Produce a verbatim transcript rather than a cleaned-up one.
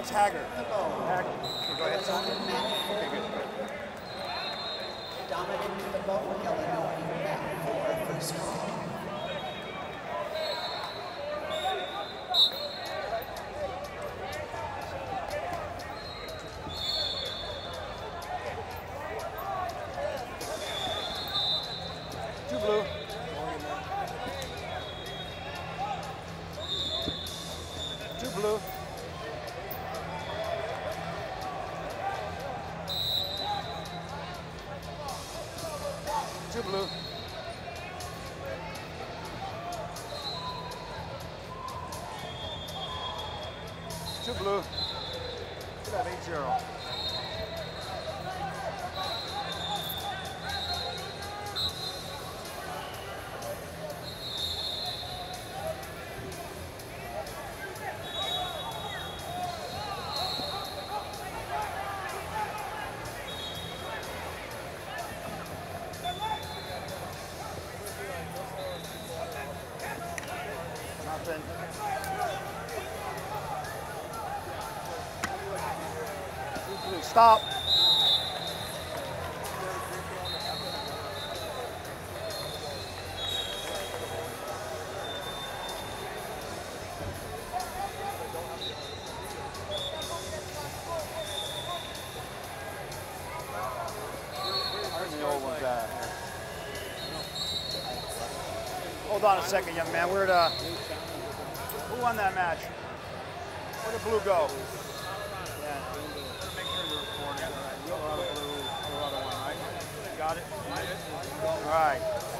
it's Haggard. Haggard. Okay, go ahead, son. Okay, good. Dominic the ball, Illinois, back for first call. Two blue. Two blue. Two blue. Two blue. Should have eight zero. Nothing. Stop. Where's the old ones at? Hold on a second, young man. Where'd uh, who won that match? Where'd the blue go? Yeah. Make sure you're recording. Colorado blue, Colorado one, right? Got it? All right.